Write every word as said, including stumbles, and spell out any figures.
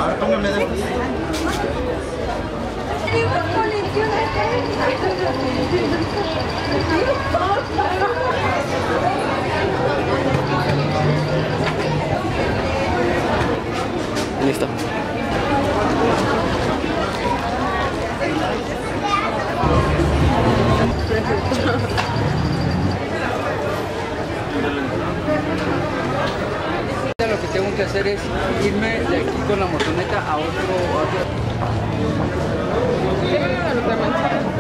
póngame de Listo. Lo que tengo que hacer es irme de aquí con la motoneta a otro... A otro...